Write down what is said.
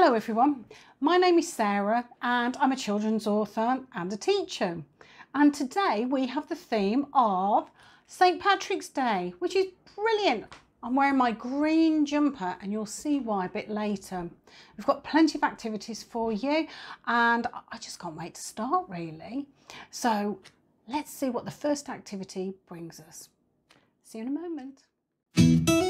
Hello everyone, my name is Sarah and I'm a children's author and a teacher. And today we have the theme of St. Patrick's Day, which is brilliant. I'm wearing my green jumper and you'll see why a bit later. We've got plenty of activities for you and I just can't wait to start really. So let's see what the first activity brings us. See you in a moment.